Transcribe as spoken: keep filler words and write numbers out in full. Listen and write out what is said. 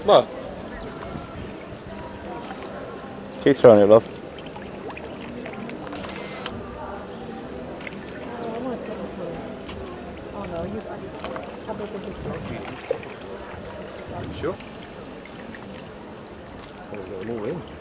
What? Keep throwing it, love. Oh, I want something for you. Oh no, you got it. How about the big one? Sure. I've got them all in.